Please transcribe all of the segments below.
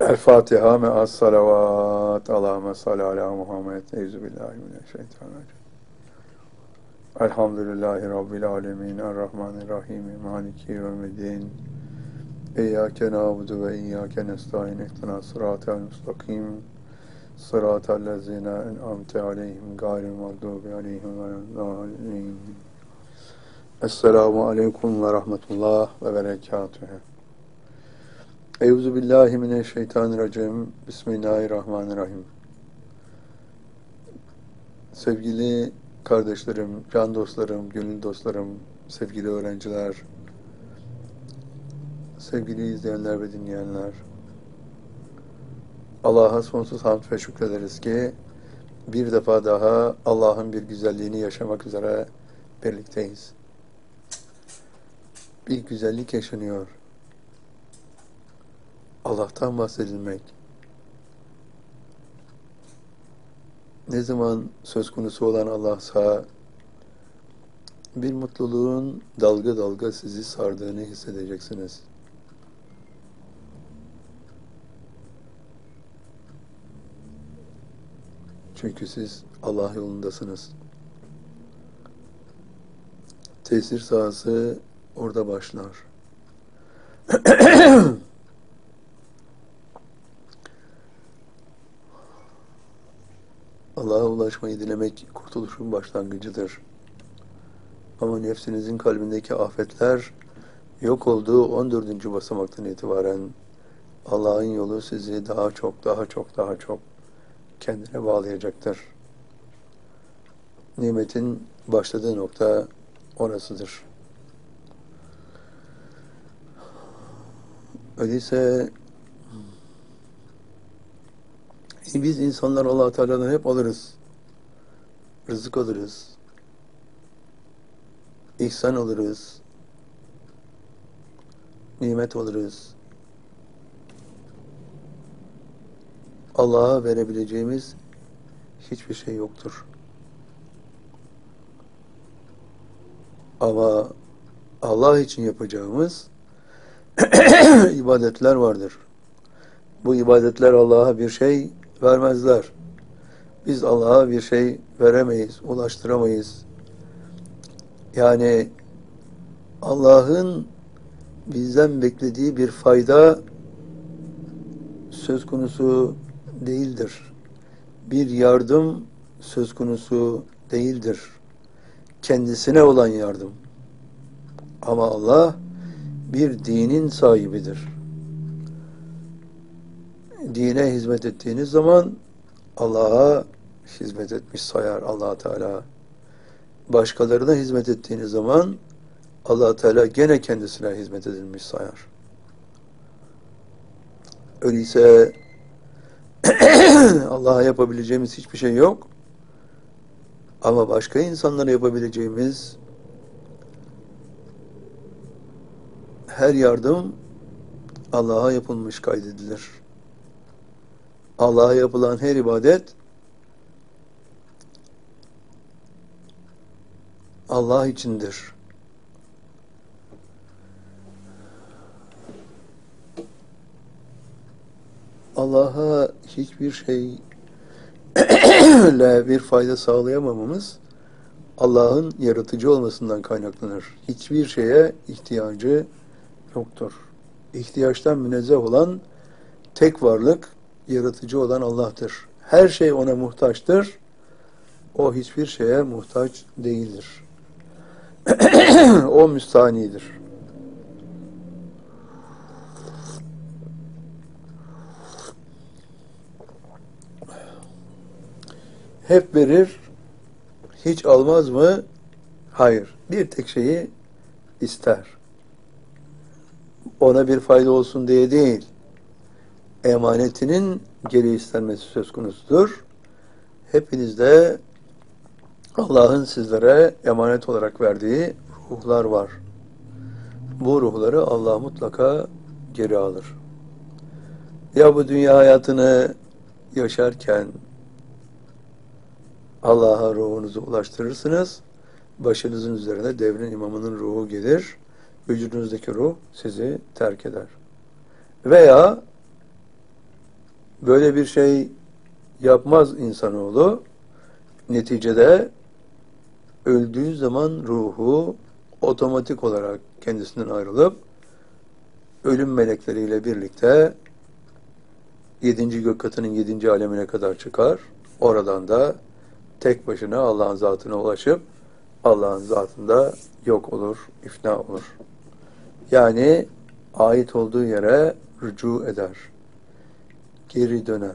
El Fatiha me'as salavat. Allahümme salli ala Muhammed. Euzubillahimineşşeytanirracim. Elhamdülillahi Rabbil alemin. Errahmanirrahim. Maliki yevmiddin. İyyâke na'budu ve iyyâke nestaîn. İhdina sıratel müstakim. Sıratel lezîne en'amte aleyhim gayril mağdûbi aleyhim veleddâllîn. Esselamu aleyküm ve rahmetullah ve berekâtuhu. Euzubillahimineşşeytanirracim. Bismillahirrahmanirrahim. Sevgili kardeşlerim, can dostlarım, gönül dostlarım, sevgili öğrenciler, sevgili izleyenler ve dinleyenler, Allah'a sonsuz hamd ve şükrederiz ki bir defa daha Allah'ın bir güzelliğini yaşamak üzere birlikteyiz. Bir güzellik yaşanıyor. Allah'tan bahsedilmek. Ne zaman söz konusu olan Allah'sa bir mutluluğun dalga dalga sizi sardığını hissedeceksiniz. Çünkü siz Allah yolundasınız. Tesir sahası orada başlar. Allah'a ulaşmayı dilemek kurtuluşun başlangıcıdır. Ama nefsinizin kalbindeki afetler yok olduğu 14. basamaktan itibaren Allah'ın yolu sizi daha çok kendine bağlayacaktır. Nimetin başladığı nokta orasıdır. Öyleyse biz insanlar Allah-u Teala'dan hep alırız. Rızık alırız. İhsan alırız. Nimet alırız. Allah'a verebileceğimiz hiçbir şey yoktur. Ama Allah için yapacağımız ibadetler vardır. Bu ibadetler Allah'a bir şey vermezler. Biz Allah'a bir şey veremeyiz, ulaştıramayız. Yani Allah'ın bizden beklediği bir fayda söz konusu değildir. Bir yardım söz konusu değildir. Kendisine olan yardım. Ama Allah bir dinin sahibidir. Dine hizmet ettiğiniz zaman Allah'a hizmet etmiş sayar Allah Teala. Başkalarına hizmet ettiğiniz zaman Allah Teala gene kendisine hizmet edilmiş sayar. Öyleyse Allah'a yapabileceğimiz hiçbir şey yok. Ama başka insanlara yapabileceğimiz her yardım Allah'a yapılmış kaydedilir. Allah'a yapılan her ibadet Allah içindir. Allah'a hiçbir şeyle bir fayda sağlayamamamız Allah'ın yaratıcı olmasından kaynaklanır. Hiçbir şeye ihtiyacı yoktur. İhtiyaçtan münezzeh olan tek varlık, yaratıcı olan Allah'tır. Her şey ona muhtaçtır. O hiçbir şeye muhtaç değildir. O müstanidir. Hep verir, hiç almaz mı? Hayır. Bir tek şeyi ister. Ona bir fayda olsun diye değil. Emanetinin geri istenmesi söz konusudur. Hepinizde Allah'ın sizlere emanet olarak verdiği ruhlar var. Bu ruhları Allah mutlaka geri alır. Ya bu dünya hayatını yaşarken Allah'a ruhunuzu ulaştırırsınız, başınızın üzerine devrin imamının ruhu gelir, vücudunuzdaki ruh sizi terk eder. Veya Böyle bir şey yapmaz insanoğlu. Neticede öldüğü zaman ruhu otomatik olarak kendisinden ayrılıp ölüm melekleriyle birlikte 7. gök katının 7. alemine kadar çıkar. Oradan da tek başına Allah'ın zatına ulaşıp Allah'ın zatında yok olur, ifna olur. Yani ait olduğu yere rücu eder. Geri döner.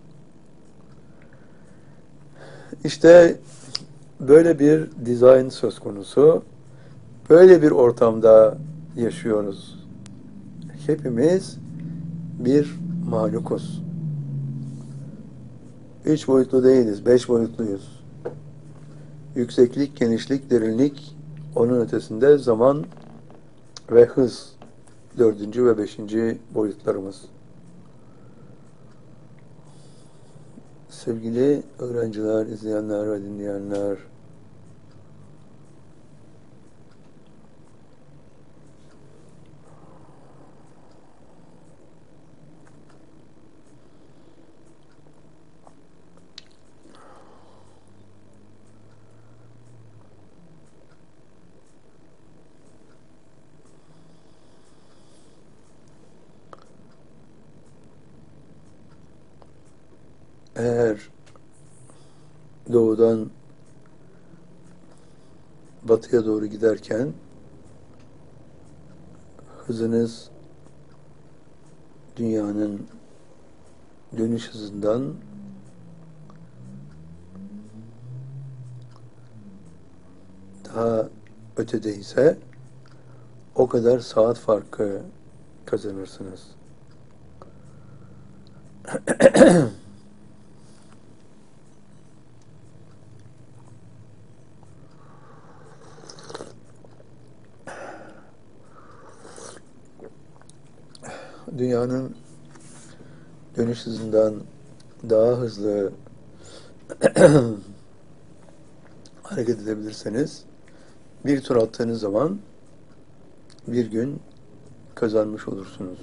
İşte böyle bir dizayn söz konusu. Böyle bir ortamda yaşıyoruz. Hepimiz bir mahlukuz. 3 boyutlu değiliz, 5 boyutluyuz. Yükseklik, genişlik, derinlik, onun ötesinde zaman ve hız. 4. ve 5. boyutlarımız. Sevgili öğrenciler, izleyenler ve dinleyenler, eğer doğudan batıya doğru giderken hızınız dünyanın dönüş hızından daha ötedeyse o kadar saat farkı kazanırsınız. Dünyanın dönüş hızından daha hızlı hareket edebilirseniz bir tur attığınız zaman bir gün kazanmış olursunuz.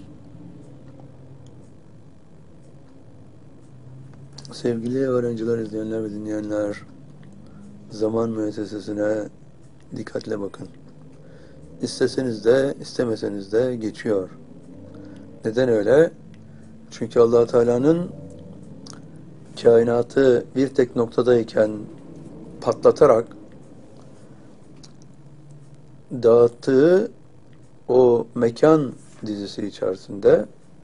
Sevgili öğrenciler, izleyenler ve dinleyenler, zaman müessesesine dikkatle bakın. İsteseniz de istemeseniz de geçiyor. Neden öyle? Çünkü Allah Teala'nın kainatı bir tek noktadayken patlatarak dağıttığı o mekan dizisi içerisinde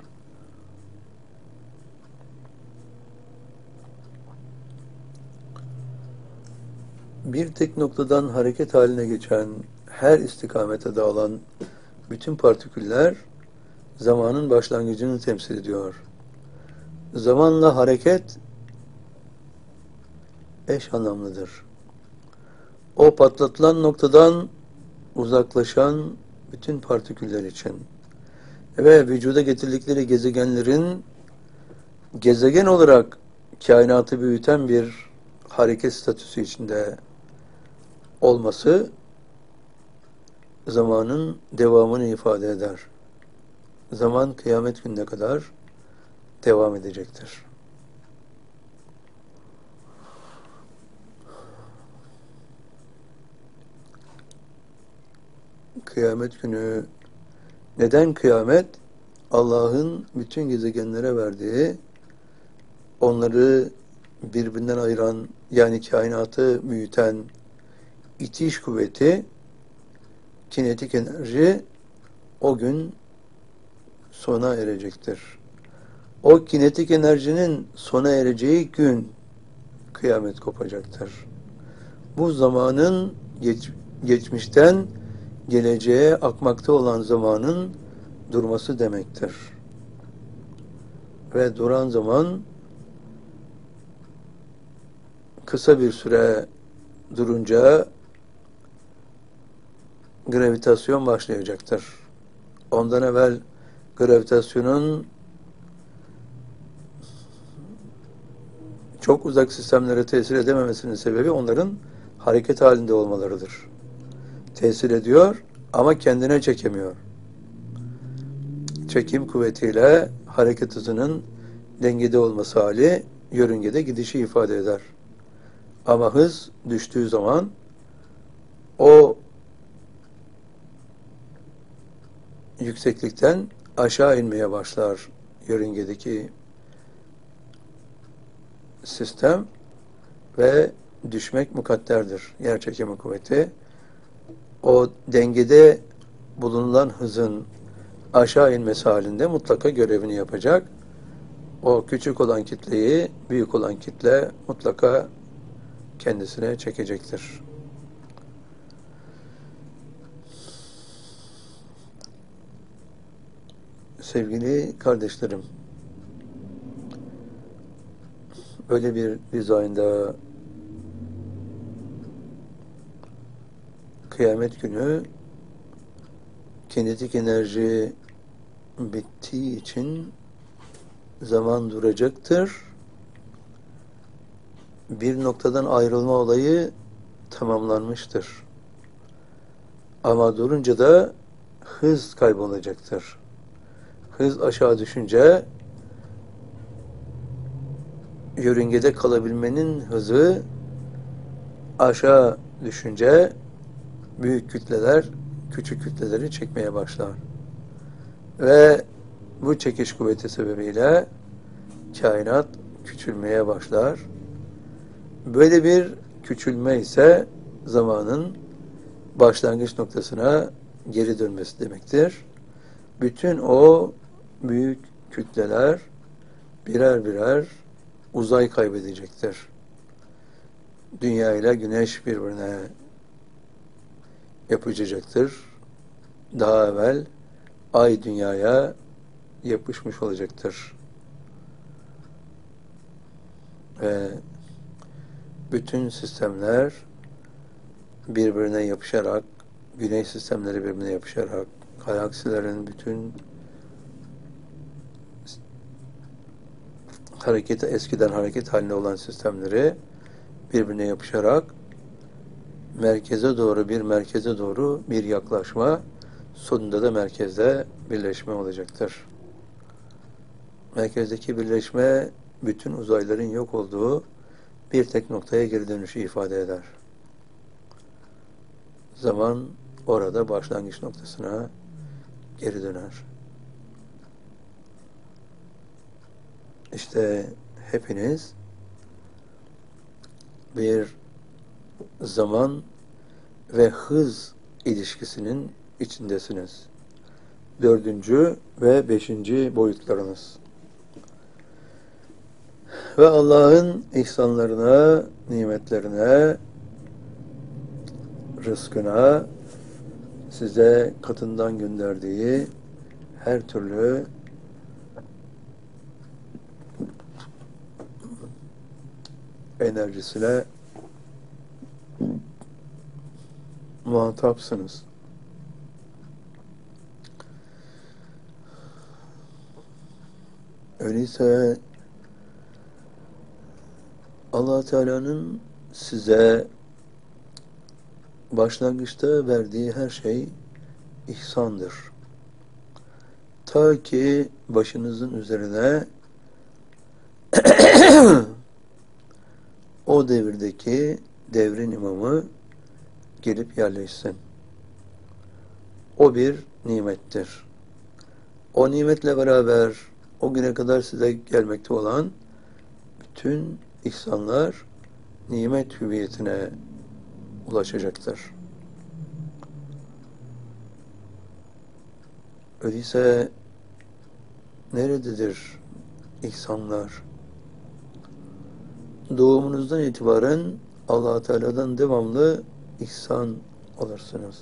bir tek noktadan hareket haline geçen, her istikamete dağılan bütün partiküller zamanın başlangıcını temsil ediyor. Zamanla hareket eş anlamlıdır. O patlatılan noktadan uzaklaşan bütün partiküller için ve vücuda getirdikleri gezegenlerin gezegen olarak kainatı büyüten bir hareket statüsü içinde olması zamanın devamını ifade eder. Zaman kıyamet gününe kadar devam edecektir. Kıyamet günü neden kıyamet? Allah'ın bütün gezegenlere verdiği, onları birbirinden ayıran, yani kainatı büyüten itiş kuvveti, kinetik enerji o gün sona erecektir. O kinetik enerjinin sona ereceği gün kıyamet kopacaktır. Bu zamanın geçmişten geleceğe akmakta olan zamanın durması demektir. Ve duran zaman kısa bir süre durunca gravitasyon başlayacaktır. Ondan evvel gravitasyonun çok uzak sistemlere tesir edememesinin sebebi onların hareket halinde olmalarıdır. Tesir ediyor ama kendine çekemiyor. Çekim kuvvetiyle hareket hızının dengede olması hali yörüngede gidişi ifade eder. Ama hız düştüğü zaman o yükseklikten aşağı inmeye başlar yörüngedeki sistem ve düşmek mukadderdir. Yer çekimi kuvveti o dengede bulunan hızın aşağı inmesi halinde mutlaka görevini yapacak. O küçük olan kitleyi büyük olan kitle mutlaka kendisine çekecektir. Sevgili kardeşlerim, böyle bir dizaynda kıyamet günü kinetik enerji bittiği için zaman duracaktır. Bir noktadan ayrılma olayı tamamlanmıştır. Ama durunca da hız kaybolacaktır. Hız aşağı düşünce yörüngede kalabilmenin hızı aşağı düşünce büyük kütleler küçük kütleleri çekmeye başlar. Ve bu çekiş kuvveti sebebiyle kainat küçülmeye başlar. Böyle bir küçülme ise zamanın başlangıç noktasına geri dönmesi demektir. Bütün o büyük kütleler birer birer uzay kaybedecektir. Dünya ile Güneş birbirine yapışacaktır. Daha evvel Ay Dünya'ya yapışmış olacaktır. Ve bütün sistemler birbirine yapışarak, Güneş sistemleri birbirine yapışarak, galaksilerin bütün eskiden hareket halinde olan sistemleri birbirine yapışarak merkeze doğru bir yaklaşma, sonunda da merkezde birleşme olacaktır. Merkezdeki birleşme bütün uzayların yok olduğu bir tek noktaya geri dönüşü ifade eder. Zaman orada başlangıç noktasına geri döner. İşte hepiniz bir zaman ve hız ilişkisinin içindesiniz. 4. ve 5. boyutlarınız. Ve Allah'ın ihsanlarına, nimetlerine, rızkına, size katından gönderdiği her türlü enerjisine muhatapsınız. Öyleyse Allah Teala'nın size başlangıçta verdiği her şey ihsandır. Ta ki başınızın üzerine o devirdeki devrin imamı gelip yerleşsin. O bir nimettir. O nimetle beraber o güne kadar size gelmekte olan bütün ihsanlar nimet hüviyetine ulaşacaktır. Öyleyse nerededir ihsanlar? Doğumunuzdan itibaren Allah Teala'dan devamlı ihsan alırsınız.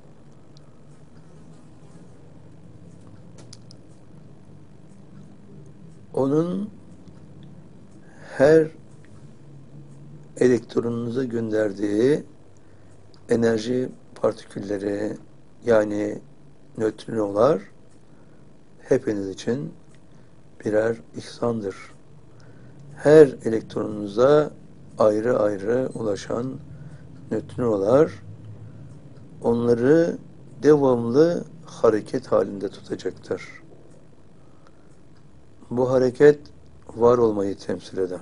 Onun her elektronunuza gönderdiği enerji partikülleri yani nötrinolar hepiniz için birer ihsandır. Her elektronunuza ayrı ayrı ulaşan nötrinolar onları devamlı hareket halinde tutacaktır. Bu hareket var olmayı temsil eder.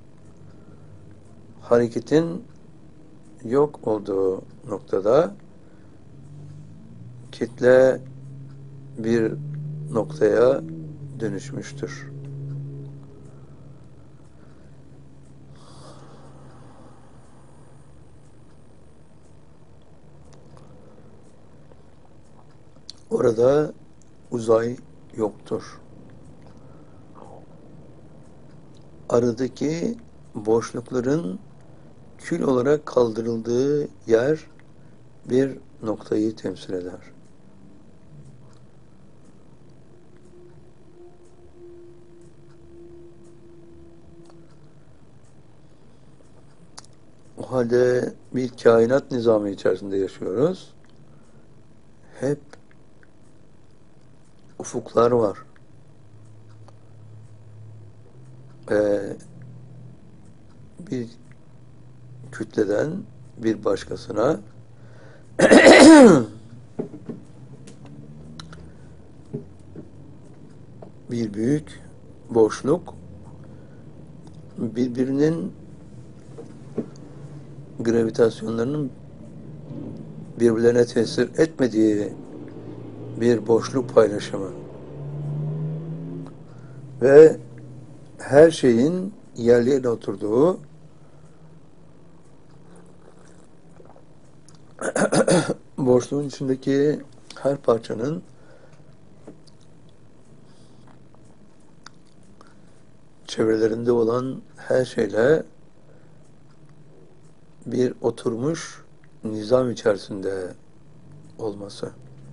Hareketin yok olduğu noktada kitle bir noktaya dönüşmüştür. Orada uzay yoktur. Aradaki boşlukların kül olarak kaldırıldığı yer bir noktayı temsil eder. O halde bir kainat nizamı içerisinde yaşıyoruz. Hep ufuklar var. Bir kütleden bir başkasına bir büyük boşluk, birbirinin gravitasyonlarının birbirlerine tesir etmediği bir boşluk paylaşımı ve her şeyin yerli oturduğu boşluğun içindeki her parçanın çevrelerinde olan her şeyle bir oturmuş nizam içerisinde olması.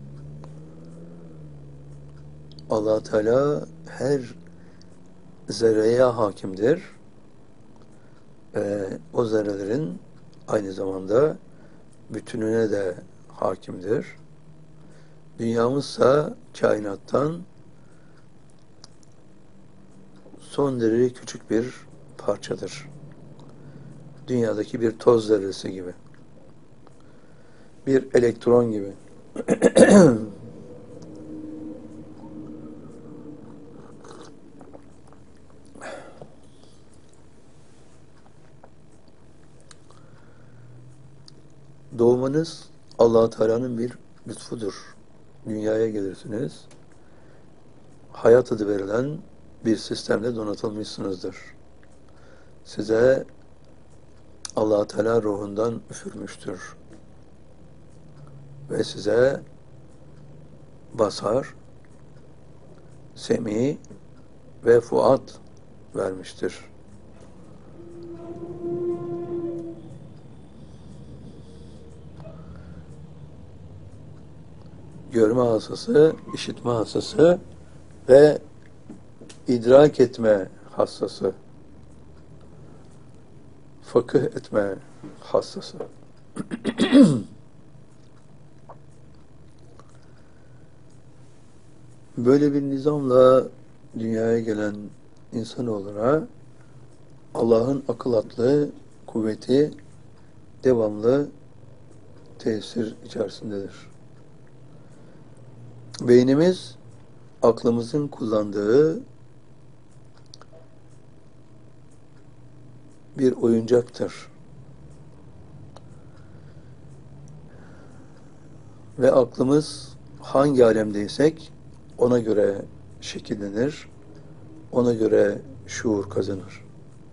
Allah Teala her zerreye hakimdir. O zerrelerin aynı zamanda bütününe de hakimdir. Dünyamızsa kainattan son derece küçük bir parçadır. Dünyadaki bir toz zerresi gibi. Bir elektron gibi. Doğmanız Allah-u Teala'nın bir lütfudur. Dünyaya gelirsiniz. Hayat adı verilen bir sistemle donatılmışsınızdır. Size Allah-u Teala ruhundan üfürmüştür. Ve size basar, semi ve fuat vermiştir. Görme hassası, işitme hassası ve idrak etme hassası, fıkıh etme hassası. Böyle bir nizamla dünyaya gelen insanoğluna Allah'ın akıl atlı kuvveti devamlı tesir içerisindedir. Beynimiz aklımızın kullandığı bir oyuncaktır. Ve aklımız hangi alemdeysek ona göre şekillenir, ona göre şuur kazanır.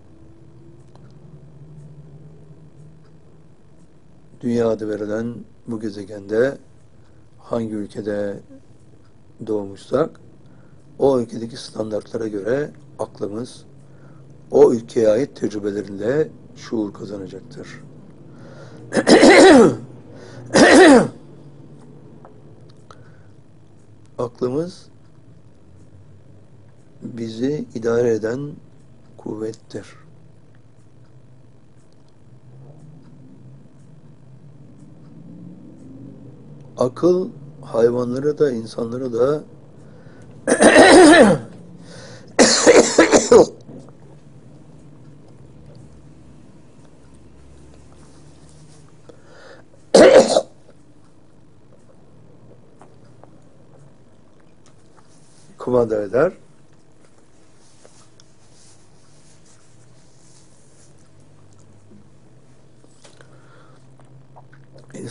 Dünya adı verilen bu gezegende hangi ülkede doğmuşsak o ülkedeki standartlara göre aklımız o ülkeye ait tecrübelerinde şuur kazanacaktır. Aklımız bizi idare eden kuvvettir. Akıl hayvanlara da insanlara da kumanda eder.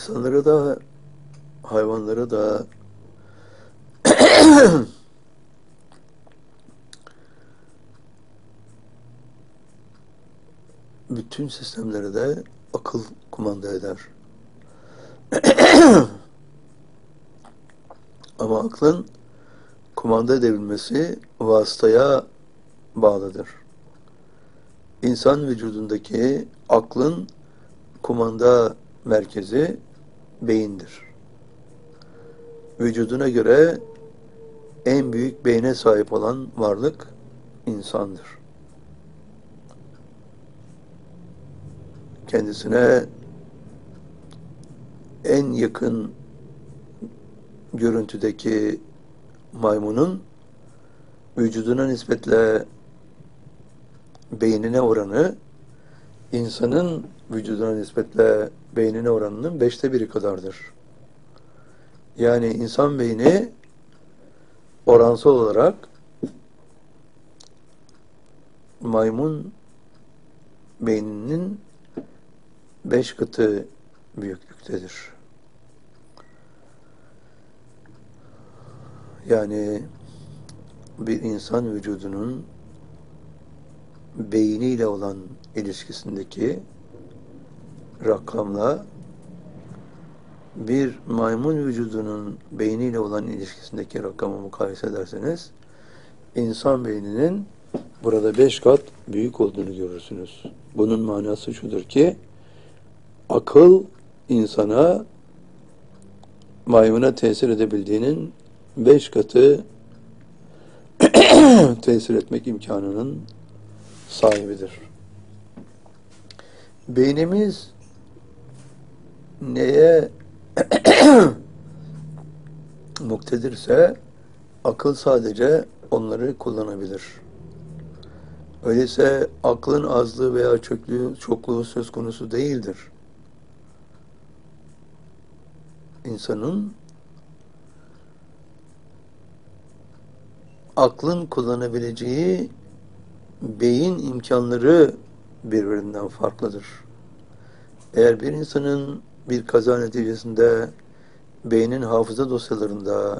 İnsanları da hayvanları da bütün sistemleri de akıl kumanda eder. Ama aklın kumanda edebilmesi vasıtaya bağlıdır. İnsan vücudundaki aklın kumanda merkezi beyindir. Vücuduna göre en büyük beyne sahip olan varlık insandır. Kendisine en yakın görüntüdeki maymunun vücuduna nispetle beynine oranı insanın vücuduna nispetle beynine oranının 1/5 kadardır. Yani insan beyni oransal olarak maymun beyninin 5 katı büyüklüktedir. Yani bir insan vücudunun beyniyle olan ilişkisindeki rakamla bir maymun vücudunun beyniyle olan ilişkisindeki rakamı mukayese ederseniz insan beyninin burada 5 kat büyük olduğunu görürsünüz. Bunun manası şudur ki akıl insana maymuna tesir edebildiğinin 5 katı tesir etmek imkanının sahibidir. Beynimiz neye muktedirse akıl sadece onları kullanabilir. Öyleyse aklın azlığı veya çokluğu söz konusu değildir. İnsanın aklın kullanabileceği beyin imkanları birbirinden farklıdır. Eğer bir insanın bir kaza neticesinde beynin hafıza dosyalarında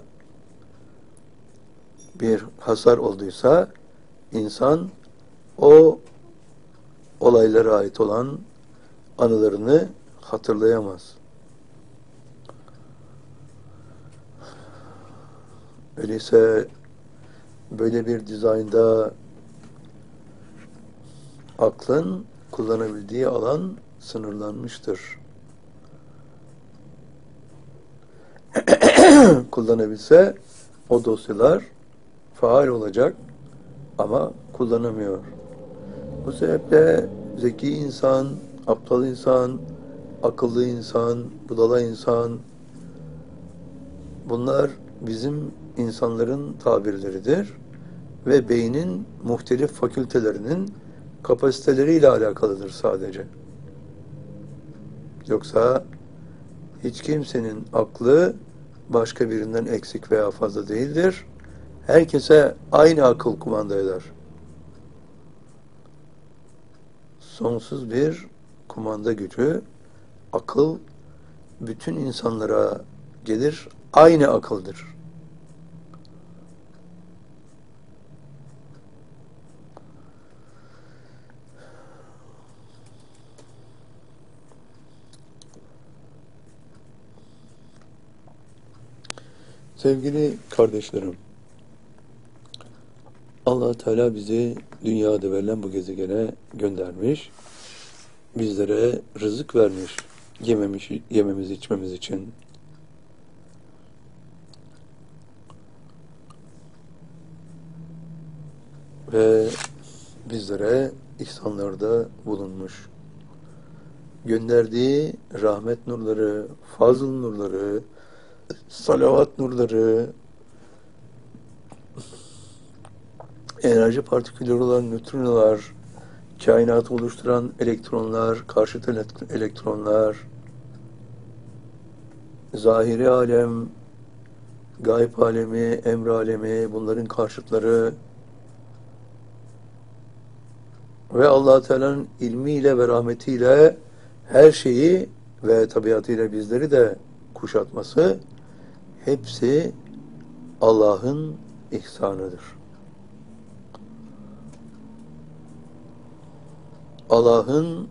bir hasar olduysa insan o olaylara ait olan anılarını hatırlayamaz. Öyleyse böyle bir dizaynda aklın kullanabildiği alan sınırlanmıştır. Kullanabilse o dosyalar faal olacak ama kullanamıyor. Bu sebeple zeki insan, aptal insan, akıllı insan, budala insan bunlar bizim insanların tabirleridir ve beynin muhtelif fakültelerinin kapasiteleriyle alakalıdır sadece. Yoksa hiç kimsenin aklı başka birinden eksik veya fazla değildir. Herkese aynı akıl kumanda eder. Sonsuz bir kumanda gücü, akıl bütün insanlara gelir, aynı akıldır. Sevgili kardeşlerim, Allah Teala bizi dünyada verilen bu gezegene göndermiş, bizlere rızık vermiş, yememiz içmemiz için. Ve bizlere ihsanlarda bulunmuş. Gönderdiği rahmet nurları, fazıl nurları, salavat nurları, enerji partikülleri olan nötrinolar, kainatı oluşturan elektronlar, karşıt elektronlar, zahiri alem, gayb alemi, emr alemi, bunların karşıtları ve Allah Teala'nın ilmiyle ve rahmetiyle her şeyi ve tabiatıyla bizleri de kuşatması hepsi Allah'ın ihsanıdır. Allah'ın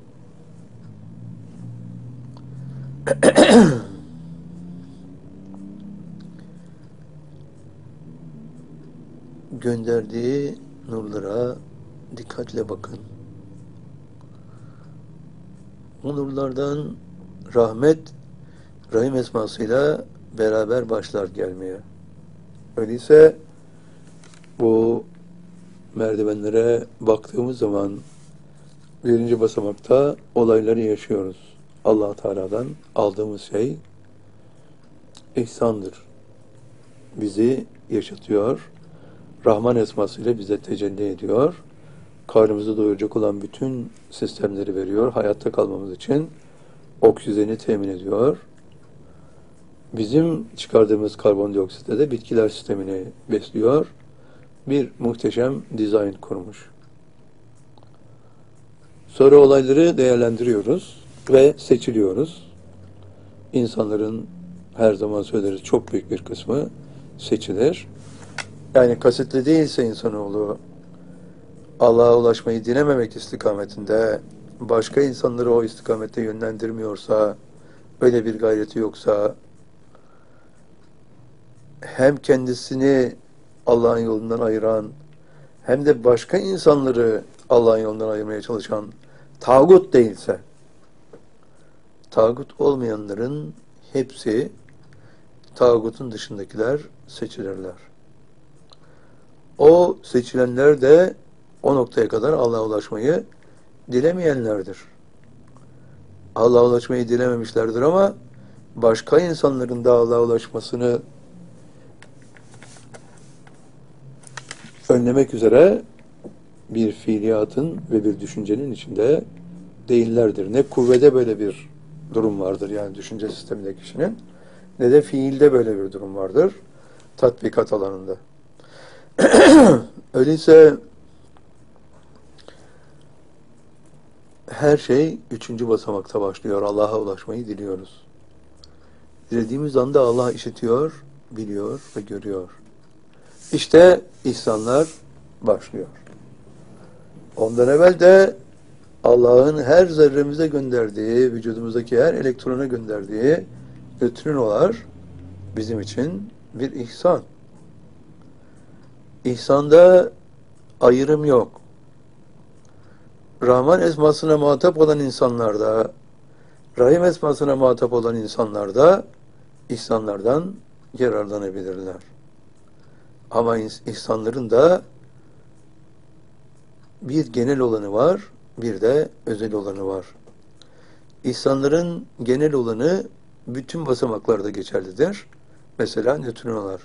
gönderdiği nurlara dikkatle bakın. Bu nurlardan rahmet, Rahim esmasıyla beraber başlar gelmeye. Öyleyse bu merdivenlere baktığımız zaman birinci basamakta olayları yaşıyoruz. Allah Teala'dan aldığımız şey ihsandır. Bizi yaşatıyor. Rahman esmasıyla bize tecelli ediyor. Karnımızı doyuracak olan bütün sistemleri veriyor. Hayatta kalmamız için oksijeni temin ediyor. Bizim çıkardığımız karbondioksitle de bitkiler sistemini besliyor. Bir muhteşem dizayn kurmuş. Sonra olayları değerlendiriyoruz ve seçiliyoruz. İnsanların her zaman söyleriz çok büyük bir kısmı seçilir. Yani kasıtlı değilse insanoğlu Allah'a ulaşmayı dilememek istikametinde başka insanları o istikamette yönlendirmiyorsa, öyle bir gayreti yoksa hem kendisini Allah'ın yolundan ayıran hem de başka insanları Allah'ın yolundan ayırmaya çalışan tağut değilse, tağut olmayanların hepsi tağutun dışındakiler seçilirler. O seçilenler de o noktaya kadar Allah'a ulaşmayı dilemeyenlerdir. Allah'a ulaşmayı dilememişlerdir ama başka insanların da Allah'a ulaşmasını önlemek üzere bir fiiliyatın ve bir düşüncenin içinde değillerdir. Ne kuvvede böyle bir durum vardır yani düşünce sisteminde kişinin, ne de fiilde böyle bir durum vardır tatbikat alanında. Öyleyse her şey üçüncü basamakta başlıyor. Allah'a ulaşmayı diliyoruz. Dilediğimiz anda Allah işitiyor, biliyor ve görüyor. İşte ihsanlar başlıyor. Ondan evvel de Allah'ın her zerremize gönderdiği, vücudumuzdaki her elektrona gönderdiği nötrinolar bizim için bir ihsan. İhsanda ayrım yok. Rahman esmasına muhatap olan insanlarda, Rahim esmasına muhatap olan insanlarda ihsanlardan yararlanabilirler. Ama ihsanların da bir genel olanı var, bir de özel olanı var. İhsanların genel olanı bütün basamaklarda geçerlidir. Mesela nötrinolar.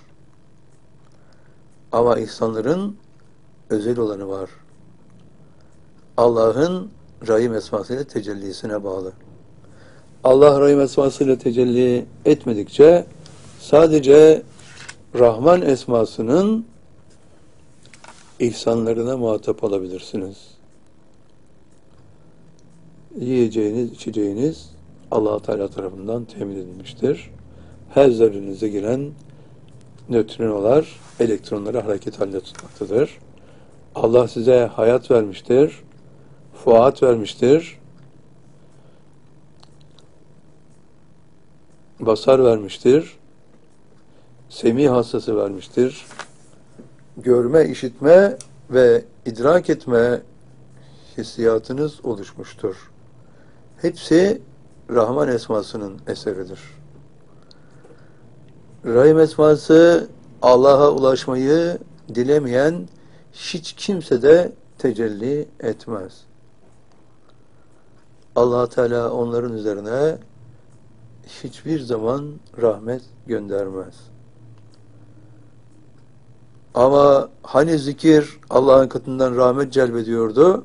Ama ihsanların özel olanı var. Allah'ın Rahim esmasıyla tecellisine bağlı. Allah Rahim esmasıyla tecelli etmedikçe sadece Rahman esmasının ihsanlarına muhatap olabilirsiniz. Yiyeceğiniz, içeceğiniz Allah Teala tarafından temin edilmiştir. Her zerrenize giren nötrinolar elektronları hareket halinde tutmaktadır. Allah size hayat vermiştir, fuat vermiştir, basar vermiştir, semih hastası vermiştir, görme, işitme ve idrak etme hissiyatınız oluşmuştur. Hepsi Rahman esmasının eseridir. Rahim esması Allah'a ulaşmayı dilemeyen hiç kimse de tecelli etmez. Allah Teala onların üzerine hiçbir zaman rahmet göndermez. Ama hani zikir Allah'ın katından rahmet celbediyordu?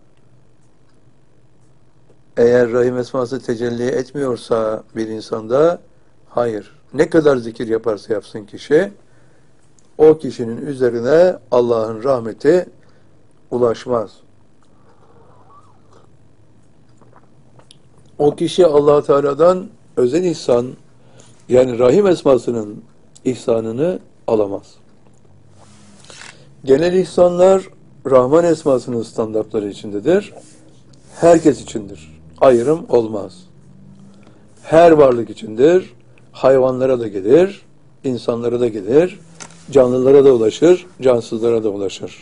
Eğer Rahim esması tecelli etmiyorsa bir insanda, hayır. Ne kadar zikir yaparsa yapsın kişi, o kişinin üzerine Allah'ın rahmeti ulaşmaz. o kişi Allah Teala'dan özel ihsan, yani Rahim esmasının ihsanını alamaz. Genel ihsanlar Rahman esmasının standartları içindedir. Herkes içindir. Ayrım olmaz. Her varlık içindir. Hayvanlara da gelir, insanlara da gelir, canlılara da ulaşır, cansızlara da ulaşır.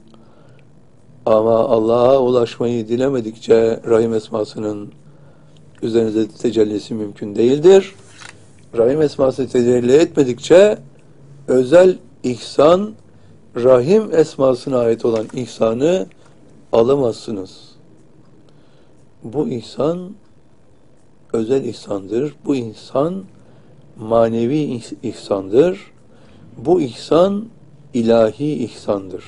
Ama Allah'a ulaşmayı dilemedikçe Rahim esmasının üzerinde tecellisi mümkün değildir. Rahim esması tecelli etmedikçe özel ihsan, Rahim esmasına ait olan ihsanı alamazsınız. Bu ihsan özel ihsandır. Bu ihsan manevi ihsandır. Bu ihsan ilahi ihsandır.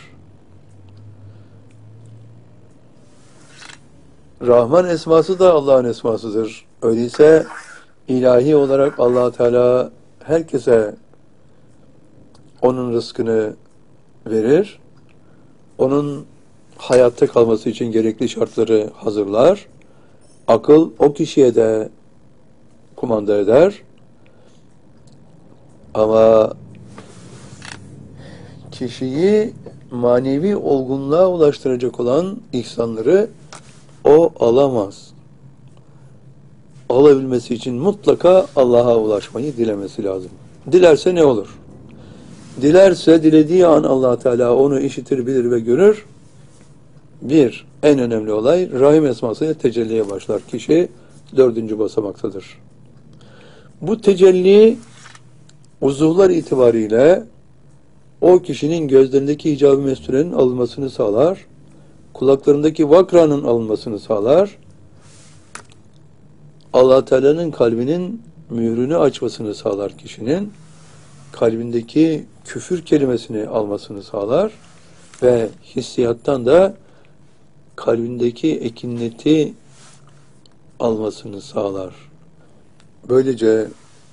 Rahman esması da Allah'ın esmasıdır. Öyleyse ilahi olarak Allah Teala herkese onun rızkını verir. Onun hayatta kalması için gerekli şartları hazırlar. Akıl o kişiye de kumanda eder. Ama kişiyi manevi olgunluğa ulaştıracak olan ihsanları o alamaz. Alabilmesi için mutlaka Allah'a ulaşmayı dilemesi lazım. Dilerse ne olur? Dilerse dilediği an Allah Teala onu işitir, bilir ve görür. Bir, en önemli olay Rahim esmasıyla tecelliye başlar. Kişi 4. basamaktadır. Bu tecelli uzuvlar itibariyle o kişinin gözlerindeki hicab-ı mesturenin alınmasını sağlar. Kulaklarındaki vakranın alınmasını sağlar. Allah Teala'nın kalbinin mührünü açmasını sağlar kişinin. Kalbindeki küfür kelimesini almasını sağlar ve hissiyattan da kalbindeki ekineti almasını sağlar. Böylece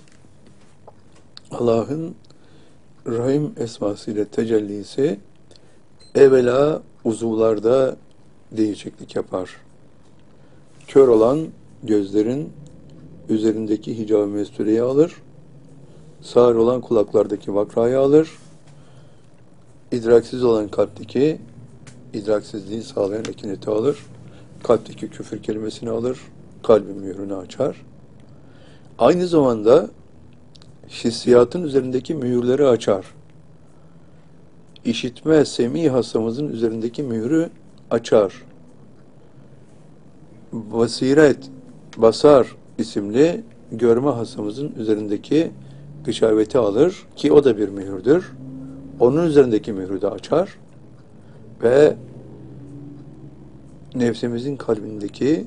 Allah'ın Rahim esması ile tecellisi evvela uzuvlarda değişiklik yapar. Kör olan gözlerin üzerindeki hicab-ı mestureyi alır. Sağır olan kulaklardaki vakrayı alır. İdraksiz olan kalpteki idraksizliği sağlayan ekineti alır. Kalpteki küfür kelimesini alır. Kalbin mührünü açar. Aynı zamanda hissiyatın üzerindeki mühürleri açar. İşitme, semi hastamızın üzerindeki mührü açar. Basiret, basar isimli görme hastamızın üzerindeki gışaveti alır ki o da bir mühürdür. Onun üzerindeki mührü de açar ve nefsimizin kalbindeki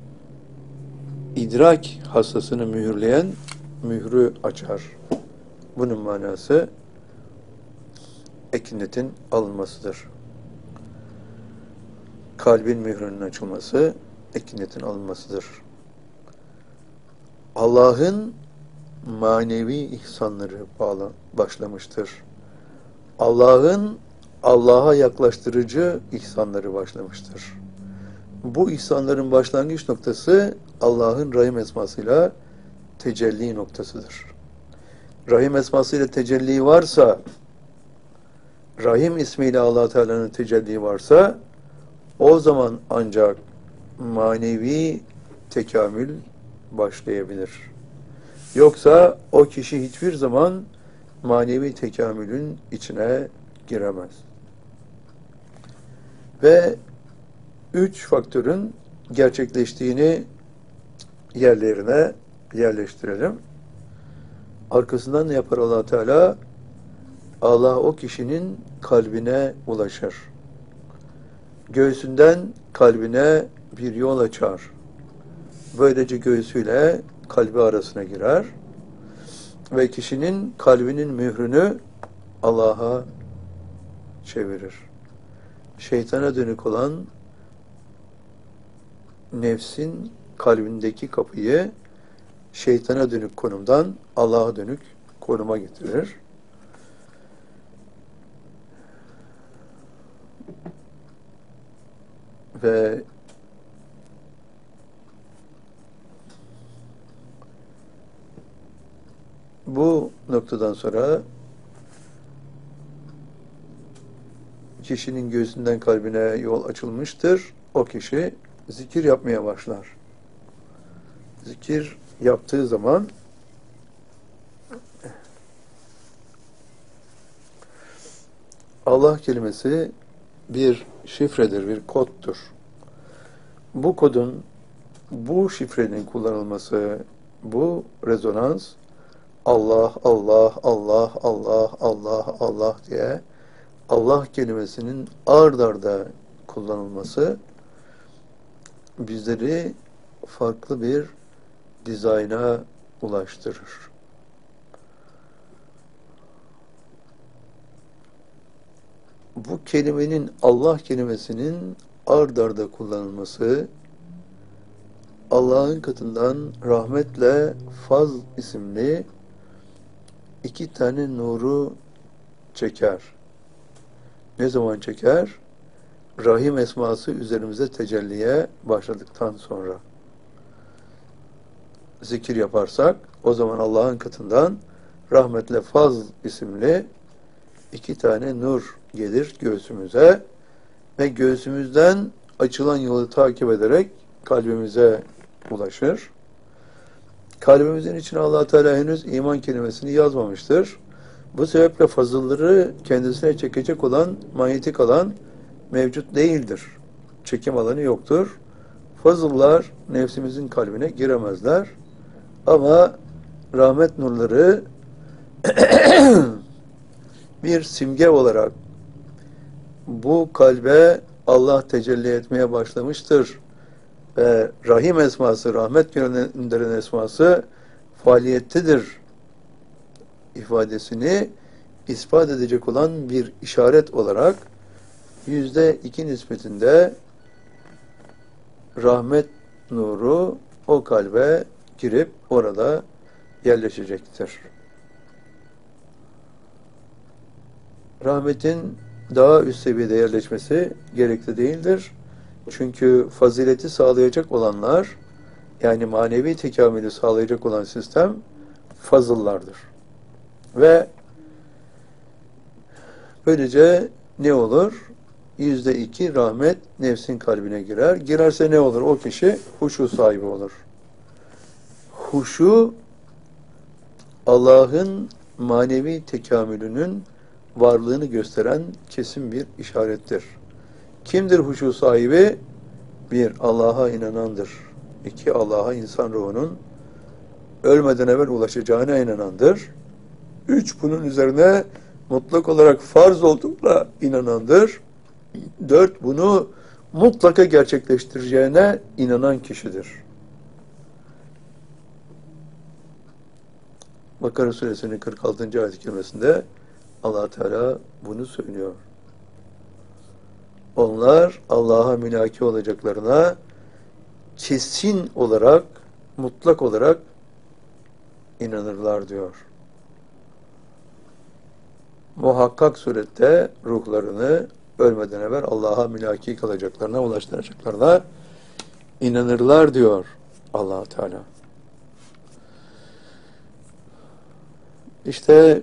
idrak hastasını mühürleyen mührü açar. Bunun manası ekinetin alınmasıdır. Kalbin mührünün açılması, ekinetin alınmasıdır. Allah'ın manevi ihsanları başlamıştır. Allah'ın Allah'a yaklaştırıcı ihsanları başlamıştır. Bu ihsanların başlangıç noktası Allah'ın Rahim esmasıyla tecelli noktasıdır. Rahim esmasıyla tecelli varsa, Rahim ismiyle Allah Teala'nın tecelli varsa, o zaman ancak manevi tekamül başlayabilir. Yoksa o kişi hiçbir zaman manevi tekamülün içine giremez. Ve 3 faktörün gerçekleştiğini yerlerine yerleştirelim. Arkasından ne yapar Allah Teala? Allah o kişinin kalbine ulaşır. Göğsünden kalbine bir yol açar. Böylece göğsüyle kalbi arasına girer ve kişinin kalbinin mührünü Allah'a çevirir. Şeytana dönük olan nefsin kalbindeki kapıyı şeytana dönük konumdan Allah'a dönük konuma getirir. Ve noktadan sonra kişinin göğsünden kalbine yol açılmıştır. O kişi zikir yapmaya başlar. Zikir yaptığı zaman Allah kelimesi bir şifredir, bir koddur. Bu kodun, bu şifrenin kullanılması, bu rezonans Allah, Allah, Allah, Allah, Allah, Allah diye Allah kelimesinin ard arda kullanılması bizleri farklı bir dizayna ulaştırır. Bu kelimenin, Allah kelimesinin ard arda kullanılması Allah'ın katından rahmetle Faz isimli iki tane nuru çeker. Ne zaman çeker? Rahim esması üzerimize tecelliye başladıktan sonra. Zikir yaparsak o zaman Allah'ın katından rahmetle Faz isimli iki tane nur gelir göğsümüze ve göğsümüzden açılan yolu takip ederek kalbimize ulaşır. Kalbimizin içine Allah Teala henüz iman kelimesini yazmamıştır. Bu sebeple fazılları kendisine çekecek olan manyetik alan mevcut değildir. Çekim alanı yoktur. Fazıllar nefsimizin kalbine giremezler. Ama rahmet nurları bir simge olarak bu kalbe Allah tecelli etmeye başlamıştır. Ve Rahim esması, rahmet gönderen esması faaliyettedir ifadesini ispat edecek olan bir işaret olarak %2 nispetinde rahmet nuru o kalbe girip orada yerleşecektir. Rahmetin daha üst seviyede yerleşmesi gerekli değildir. Çünkü fazileti sağlayacak olanlar, yani manevi tekamülü sağlayacak olan sistem fazıllardır. Ve böylece ne olur? %2 rahmet nefsin kalbine girer. Girerse ne olur? O kişi huşu sahibi olur. Huşu, Allah'ın manevi tekamülünün varlığını gösteren kesin bir işarettir. Kimdir huşu sahibi? Bir, Allah'a inanandır. İki, Allah'a insan ruhunun ölmeden evvel ulaşacağına inanandır. Üç, bunun üzerine mutlak olarak farz olduğuna inanandır. Dört, bunu mutlaka gerçekleştireceğine inanan kişidir. Bakara suresinin 46. ayet-i kerimesinde Allah Teala bunu söylüyor. Onlar Allah'a mülaki olacaklarına kesin olarak, mutlak olarak inanırlar diyor. Muhakkak surette ruhlarını ölmeden evvel Allah'a mülaki kalacaklarına, ulaştıracaklarına inanırlar diyor Allah Teala. İşte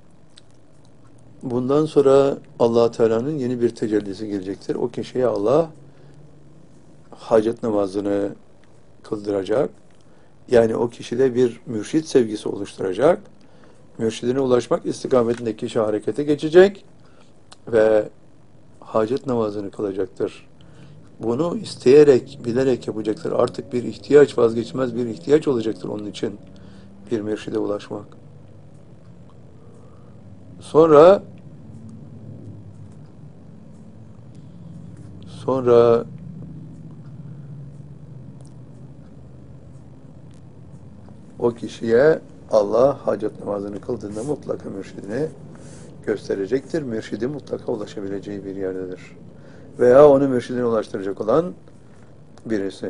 bundan sonra Allah Teala'nın yeni bir tecellisi gelecektir. O kişiye Allah hacet namazını kıldıracak. Yani o kişide bir mürşit sevgisi oluşturacak. Mürşidine ulaşmak istikametindeki kişi harekete geçecek ve hacet namazını kılacaktır. Bunu isteyerek, bilerek yapacaktır. Artık bir ihtiyaç, vazgeçmez bir ihtiyaç olacaktır onun için bir mürşide ulaşmak. Sonra o kişiye Allah hacet namazını kıldığında mutlaka mürşidini gösterecektir. Mürşidi mutlaka ulaşabileceği bir yerdedir. Veya onu mürşidine ulaştıracak olan birisi.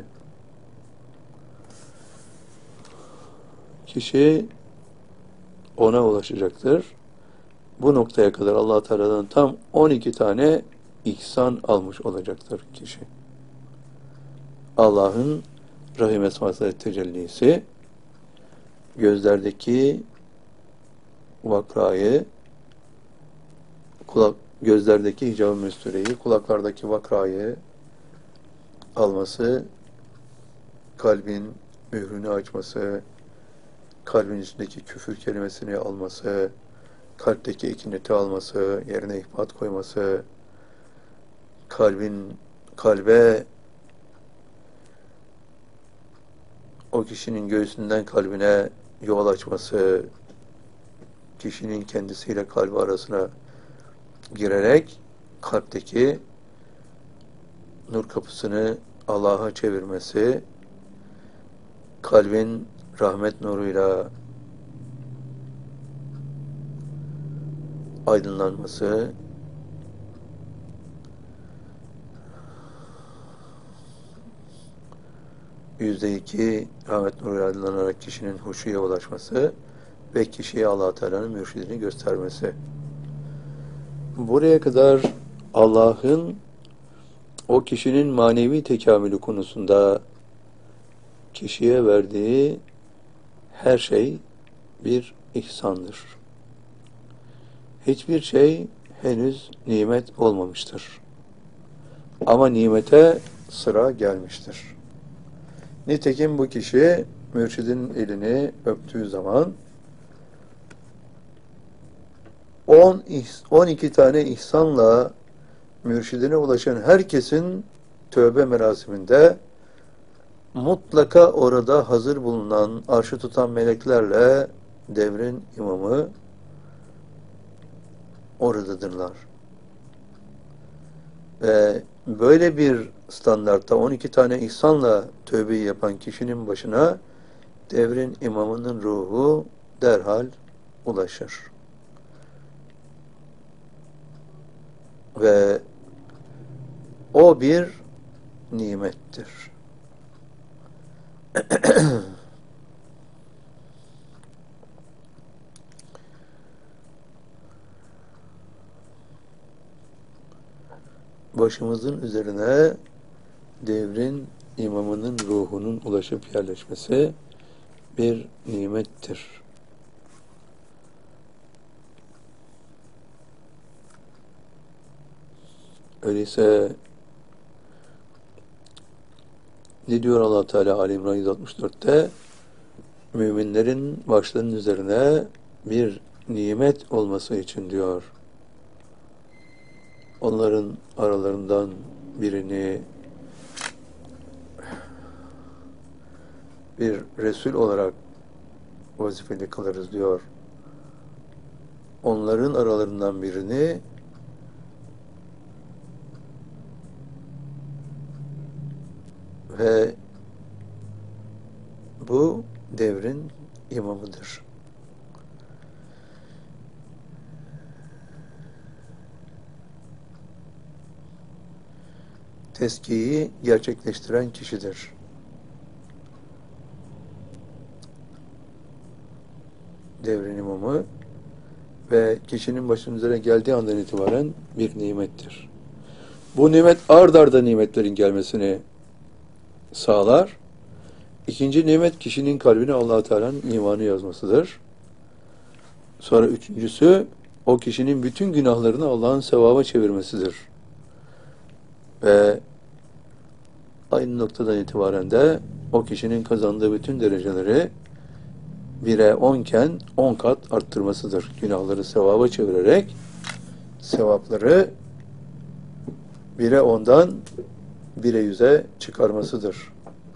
Kişi ona ulaşacaktır. Bu noktaya kadar Allah Teala'dan tam 12 tane ihsan almış olacaktır kişi. Allah'ın Rahim esması tecellisi, gözlerdeki vakrayı, gözlerdeki hicab-ı müstüreyi, kulaklardaki vakrayı alması, kalbin mührünü açması, kalbin içindeki küfür kelimesini alması, kalpteki ikineti alması, yerine ihbat koyması, kalbe o kişinin göğsünden kalbine yol açması, kişinin kendisiyle kalbi arasına girerek kalpteki nur kapısını Allah'a çevirmesi, kalbin rahmet nuruyla aydınlanması, %2 rahmet nuruyla aydınlanarak kişinin huşuya ulaşması ve kişiye Allah-u Teala'nın mürşidini göstermesi. Buraya kadar Allah'ın o kişinin manevi tekamülü konusunda kişiye verdiği her şey bir ihsandır. Hiçbir şey henüz nimet olmamıştır. Ama nimete sıra gelmiştir. Nitekim bu kişi mürşidin elini öptüğü zaman 12 tane ihsanla mürşidine ulaşan herkesin tövbe merasiminde mutlaka orada hazır bulunan arşı tutan meleklerle devrin imamı oradadırlar. Ve böyle bir standartta 12 tane ihsanla tövbeyi yapan kişinin başına devrin imamının ruhu derhal ulaşır. Ve o bir nimettir. Başımızın üzerine devrin imamının ruhunun ulaşıp yerleşmesi bir nimettir. Öyleyse ne diyor Allah Teala Ali İmran 164'te? Müminlerin başlarının üzerine bir nimet olması için diyor. Onların aralarından birini bir Resul olarak vazifeli kılarız diyor. Onların aralarından birini ve bu devrin imamıdır. Tezkiyeyi gerçekleştiren kişidir. Devrin imamı ve kişinin başının üzerine geldiği andan itibaren bir nimettir. Bu nimet ard arda nimetlerin gelmesini sağlar. İkinci nimet kişinin kalbine Allah-u Teala'nın imanı yazmasıdır. Sonra üçüncüsü o kişinin bütün günahlarını Allah'ın sevaba çevirmesidir. Ve aynı noktadan itibaren de o kişinin kazandığı bütün dereceleri 1'e 10 iken 10 kat arttırmasıdır. Günahları sevaba çevirerek sevapları 1'e 10'dan 1'e 100'e çıkarmasıdır.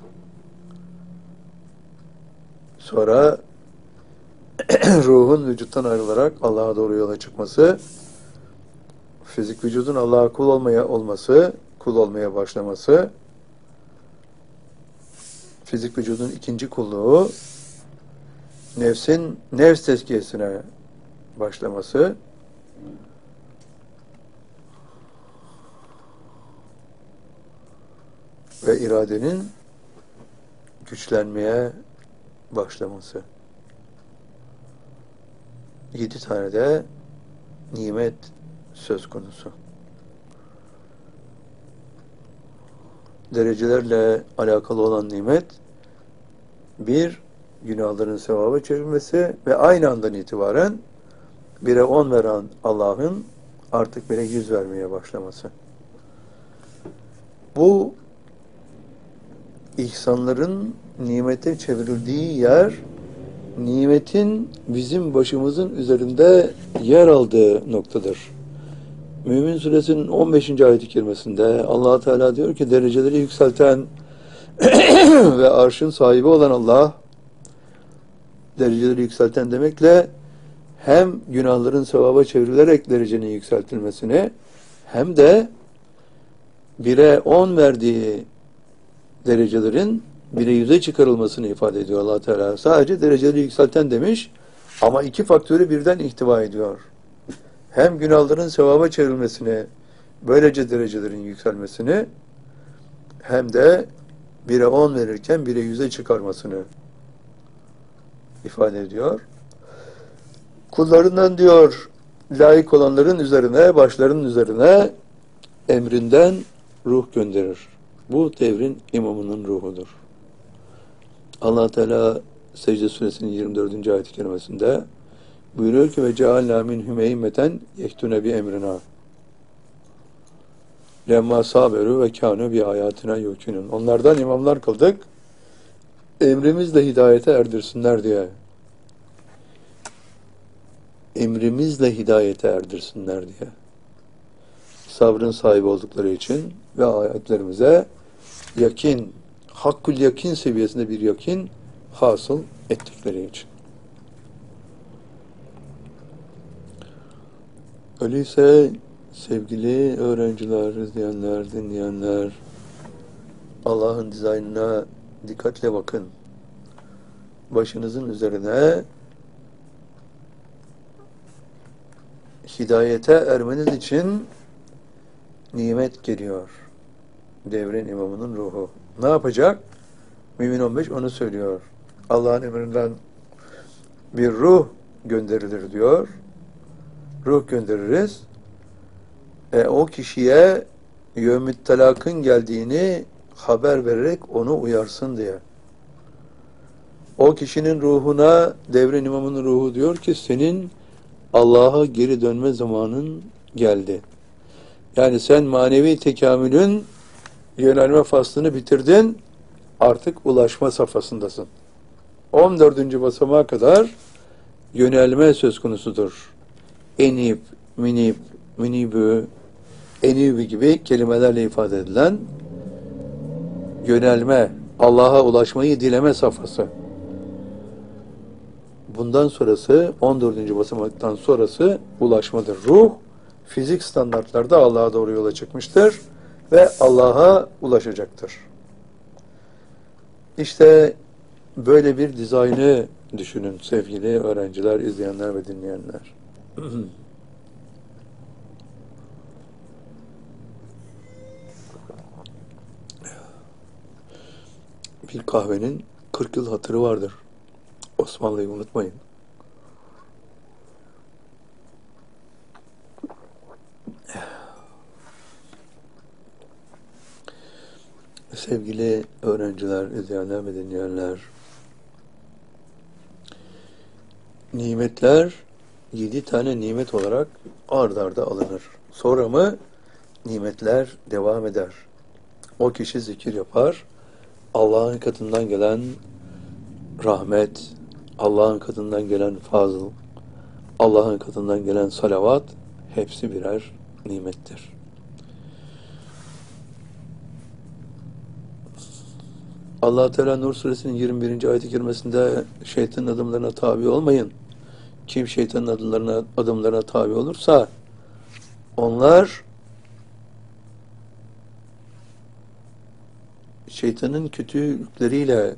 Sonra ruhun vücuttan ayrılarak Allah'a doğru yola çıkması, fizik vücudun Allah'a kul olması, kul olmaya başlaması, fizik vücudun ikinci kulluğu, nefs tezkiyesine başlaması, ve iradenin güçlenmeye başlaması. 7 tane de nimet söz konusu. Derecelerle alakalı olan nimet, bir, günahların sevaba çevrilmesi ve aynı andan itibaren bire 10 veren Allah'ın artık bire 100 vermeye başlaması. Bu ihsanların nimete çevrildiği yer, nimetin bizim başımızın üzerinde yer aldığı noktadır. Mümin Suresinin 15. ayet-i kerimesinde Allah Teala diyor ki dereceleri yükselten ve arşın sahibi olan Allah, dereceleri yükselten demekle hem günahların sevaba çevrilerek derecenin yükseltilmesini hem de bire 10 verdiği derecelerin bire 100'e çıkarılmasını ifade ediyor Allah Teala. Sadece dereceleri yükselten demiş ama iki faktörü birden ihtiva ediyor. Hem günahların sevaba çevrilmesini, böylece derecelerin yükselmesini hem de bire 10 verirken bire 100'e çıkarmasını ifade ediyor. Kullarından diyor layık olanların üzerine, başlarının üzerine emrinden ruh gönderir. Bu devrin imamının ruhudur. Allah Teala Secde Suresinin 24. ayet-i kerimesinde buyuruyor ki ve cealna minhum e'immeten yehtune bi emrina lemma saberu ve kânu bi ayatina yukinun. Onlardan imamlar kıldık, emrimizle hidayete erdirsinler diye. Emrimizle hidayete erdirsinler diye. Sabrın sahibi oldukları için ve ayetlerimize yakin, hakkul yakin seviyesinde bir yakin hasıl ettikleri için. Öyleyse sevgili öğrenciler, izleyenler, dinleyenler, Allah'ın dizaynına dikkatle bakın. Başınızın üzerine hidayete ermeniz için nimet geliyor. Devrin imamının ruhu. Ne yapacak? Mümin 15 onu söylüyor. Allah'ın emrinden bir ruh gönderilir diyor. Ruh göndeririz. O kişiye yevmü't telakın geldiğini haber vererek onu uyarsın diye. O kişinin ruhuna devrin imamının ruhu diyor ki senin Allah'a geri dönme zamanın geldi. Yani sen manevi tekamülün yönelme faslını bitirdin, artık ulaşma safhasındasın. 14. basamağa kadar yönelme söz konusudur. Enib, minib, minibü, enibü gibi kelimelerle ifade edilen yönelme, Allah'a ulaşmayı dileme safhası. Bundan sonrası, 14. basamaktan sonrası ulaşmadır. Ruh, fizik standartlarda Allah'a doğru yola çıkmıştır ve Allah'a ulaşacaktır. İşte böyle bir dizaynı düşünün sevgili öğrenciler, izleyenler ve dinleyenler. Bir kahvenin 40 yıl hatırı vardır. Osmanlı'yı unutmayın. Sevgili öğrenciler, izleyenler ve dinleyenler, nimetler 7 tane nimet olarak ard arda alınır. Sonra mı nimetler devam eder. O kişi zikir yapar. Allah'ın katından gelen rahmet, Allah'ın katından gelen fazıl, Allah'ın katından gelen salavat hepsi birer nimettir. Allah Teala Nur Suresinin 21. ayet-i kerimesinde şeytanın adımlarına tabi olmayın. Kim şeytanın adımlarına tabi olursa onlar şeytanın kötülükleriyle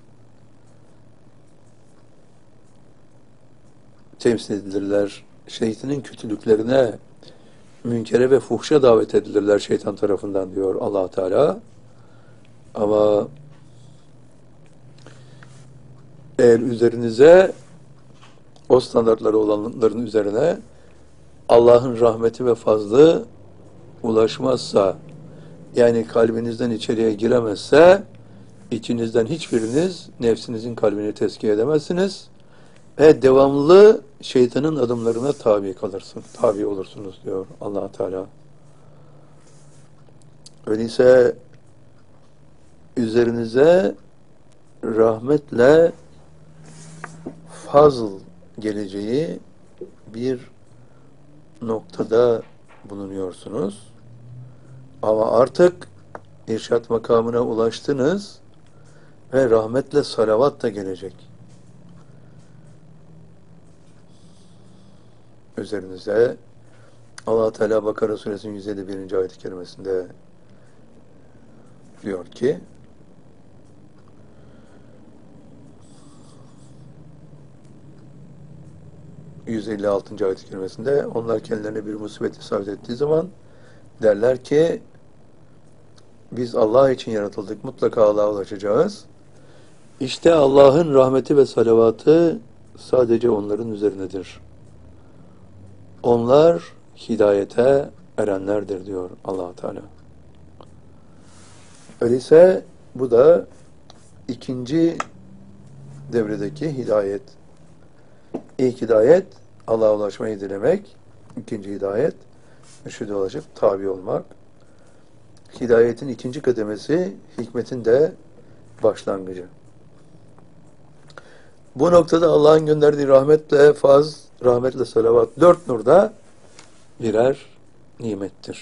temsil edilirler. Şeytanın kötülüklerine, münkere ve fuhşa davet edilirler şeytan tarafından diyor Allah Teala. Ama eğer üzerinize o standartları olanların üzerine Allah'ın rahmeti ve fazlı ulaşmazsa, yani kalbinizden içeriye giremezse, içinizden hiçbiriniz nefsinizin kalbini tezkiye edemezsiniz. ve devamlı şeytanın adımlarına tabi olursunuz diyor Allah Teala. Öyleyse üzerinize rahmetle fazl geleceği bir noktada bulunuyorsunuz. Ama artık irşat makamına ulaştınız ve rahmetle salavat da gelecek üzerinize. Allah Teala Bakara Suresinin 151. ayet-i kerimesinde diyor ki, ...156. ayet-i kerimesinde, onlar kendilerine bir musibet isabet ettiği zaman derler ki, biz Allah için yaratıldık, mutlaka Allah'a ulaşacağız. İşte Allah'ın rahmeti ve salavatı sadece onların üzerinedir. Onlar hidayete erenlerdir diyor Allah Teala. Öyleyse bu da ikinci devredeki hidayet. İlk hidayet Allah'a ulaşmayı dilemek. İkinci hidayet mürşide ulaşıp tabi olmak. Hidayetin ikinci kademesi hikmetin de başlangıcı. Bu noktada Allah'ın gönderdiği rahmetle faz, rahmetle salavat, dört nurda birer nimettir.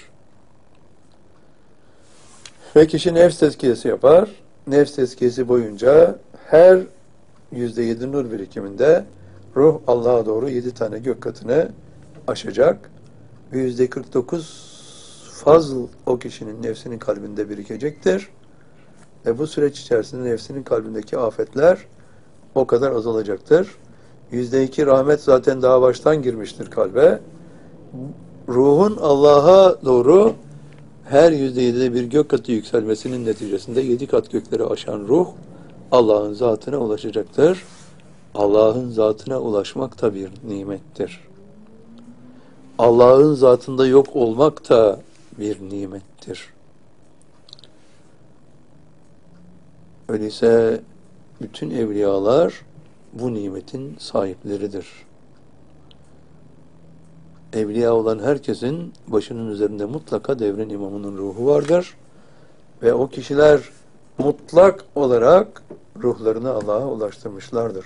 Ve kişi nefs tezkiyesi yapar. Nefs tezkiyesi boyunca her %7 nur birikiminde ruh Allah'a doğru 7 tane gök katını aşacak. Ve %49 fazl o kişinin nefsinin kalbinde birikecektir. Ve bu süreç içerisinde nefsinin kalbindeki afetler o kadar azalacaktır. %2 rahmet zaten daha baştan girmiştir kalbe. Ruhun Allah'a doğru her %7'de bir gök katı yükselmesinin neticesinde 7 kat gökleri aşan ruh Allah'ın zatına ulaşacaktır. Allah'ın zatına ulaşmak da bir nimettir. Allah'ın zatında yok olmak da bir nimettir. Öyleyse bütün evliyalar bu nimetin sahipleridir. Evliya olan herkesin başının üzerinde mutlaka devrin imamının ruhu vardır. Ve o kişiler mutlak olarak ruhlarını Allah'a ulaştırmışlardır.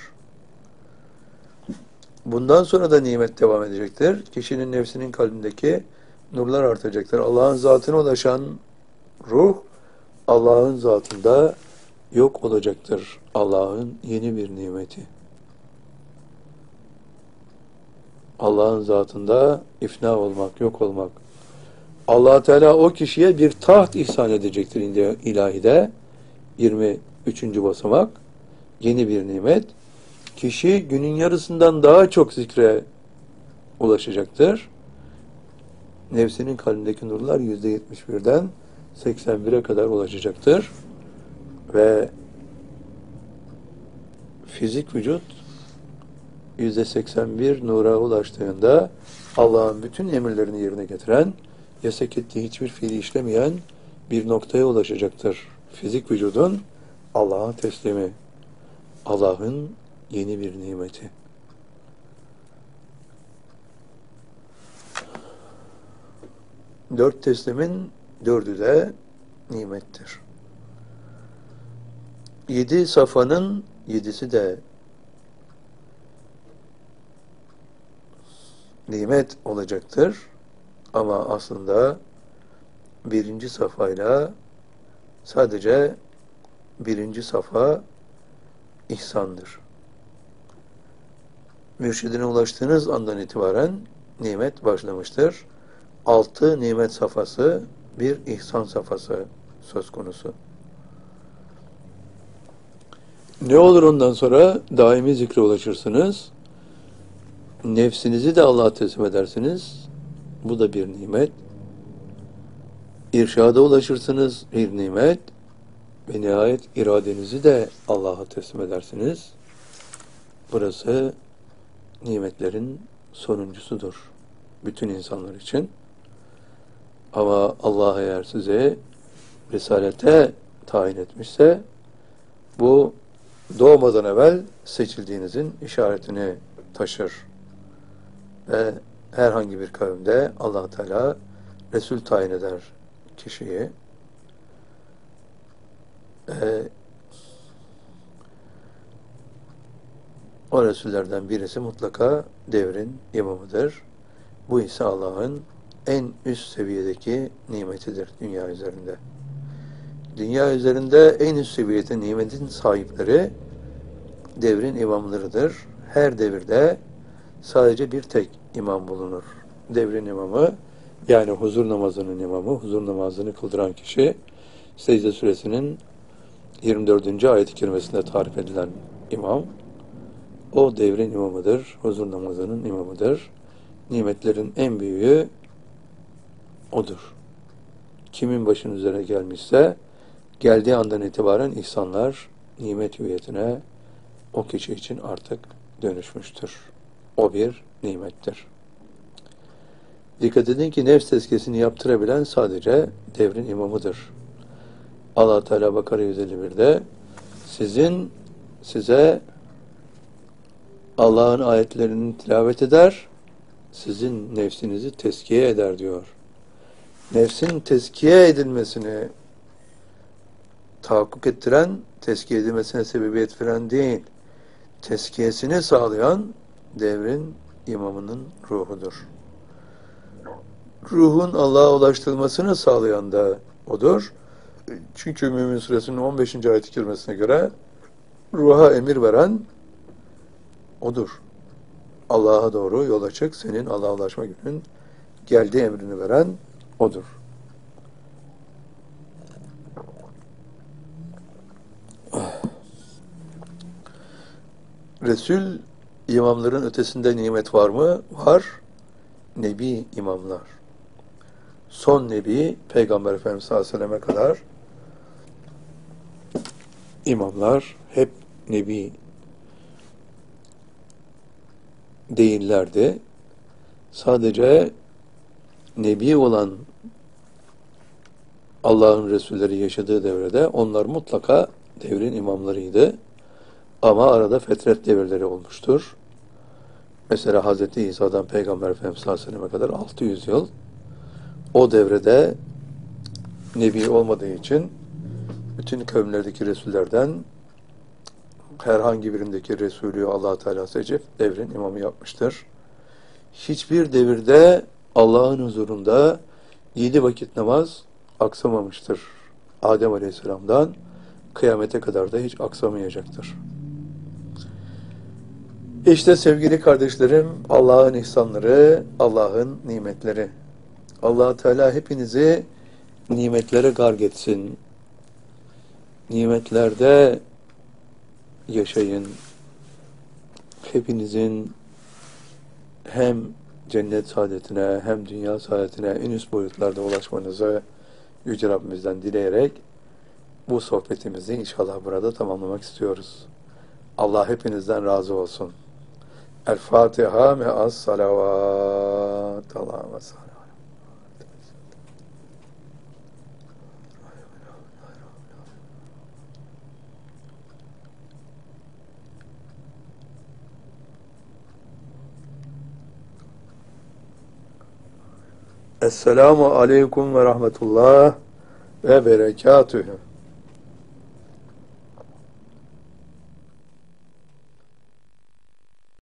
Bundan sonra da nimet devam edecektir. Kişinin nefsinin kalbindeki nurlar artacaktır. Allah'ın zatına ulaşan ruh, Allah'ın zatında yok olacaktır. Allah'ın yeni bir nimeti. Allah'ın zatında ifna olmak, yok olmak. Allah Teala o kişiye bir taht ihsan edecektir ilahide. 23. basamak. Yeni bir nimet. Kişi günün yarısından daha çok zikre ulaşacaktır. Nefsinin kalbindeki nurlar %71'den 81'e kadar ulaşacaktır. Ve fizik vücut %81 nura ulaştığında Allah'ın bütün emirlerini yerine getiren, yasak ettiği hiçbir fiili işlemeyen bir noktaya ulaşacaktır. Fizik vücudun Allah'a teslimi, Allah'ın yeni bir nimeti. Dört teslimin dördü de nimettir. 7 safanın 7'si de nimet olacaktır. Ama aslında birinci safhayla sadece birinci safha ihsandır. Mürşidine ulaştığınız andan itibaren nimet başlamıştır. 6 nimet safhası, bir ihsan safhası söz konusu. Ne olur ondan sonra? Daimi zikre ulaşırsınız. Nefsinizi de Allah'a teslim edersiniz. Bu da bir nimet. İrşada ulaşırsınız, bir nimet. Ve nihayet iradenizi de Allah'a teslim edersiniz. Burası nimetlerin sonuncusudur. Bütün insanlar için. Ama Allah eğer size risalete tayin etmişse bu doğmadan evvel seçildiğinizin işaretini taşır. Ve herhangi bir kavimde Allah Teala Resul tayin eder kişiyi. O Resullerden birisi mutlaka devrin imamıdır. Bu ise Allah'ın en üst seviyedeki nimetidir dünya üzerinde. Dünya üzerinde en üst seviyede nimetin sahipleri devrin imamlarıdır. Her devirde sadece bir tek imam bulunur. Devrin imamı, yani huzur namazının imamı, huzur namazını kıldıran kişi, Secde Suresinin 24. ayet-i kerimesinde tarif edilen imam, o devrin imamıdır, huzur namazının imamıdır. Nimetlerin en büyüğü odur. Kimin başının üzerine gelmişse, geldiği andan itibaren ihsanlar, nimet hüviyetine o kişi için artık dönüşmüştür. O bir nimettir. Dikkat edin ki nefs tezkiyesini yaptırabilen sadece devrin imamıdır. Allah Teala Bakara 151'de size Allah'ın ayetlerini tilavet eder, sizin nefsinizi tezkiye eder diyor. Nefsin tezkiye edilmesini tahakkuk ettiren, tezkiye edilmesine sebebiyet veren değil, tezkiyesini sağlayan devrin imamının ruhudur. Ruhun Allah'a ulaştırılmasını sağlayan da odur. Çünkü Mümin Suresinin 15. ayet-i kerimesine göre ruha emir veren odur. Allah'a doğru yola çık, senin Allah'a ulaşma günün geldiği emrini veren odur. Resul imamların ötesinde nimet var mı? Var. Nebi imamlar. Son Nebi Peygamber Efendimiz sallallahu aleyhi ve selleme kadar imamlar hep Nebi değillerdi. Sadece Nebi olan Allah'ın Resulleri yaşadığı devrede onlar mutlaka devrin imamlarıydı. Ama arada fetret devirleri olmuştur. Mesela Hz. İsa'dan Peygamber Efendimiz sallallahu aleyhi ve selleme kadar 600 yıl o devrede Nebi olmadığı için bütün kavimlerdeki Resullerden herhangi birindeki Resulü Allah Teala seçip devrin imamı yapmıştır. Hiçbir devirde Allah'ın huzurunda 7 vakit namaz aksamamıştır. Adem Aleyhisselam'dan kıyamete kadar da hiç aksamayacaktır. İşte sevgili kardeşlerim, Allah'ın ihsanları, Allah'ın nimetleri. Allah Teala hepinizi nimetlere gark etsin. Nimetlerde yaşayın. Hepinizin hem cennet saadetine hem dünya saadetine en üst boyutlarda ulaşmanızı Yüce Rabbimizden dileyerek bu sohbetimizi inşallah burada tamamlamak istiyoruz. Allah hepinizden razı olsun. El Fatiha me'as salavat. Allahümme salli. Esselamu aleyküm ve rahmetullah ve berekatühü.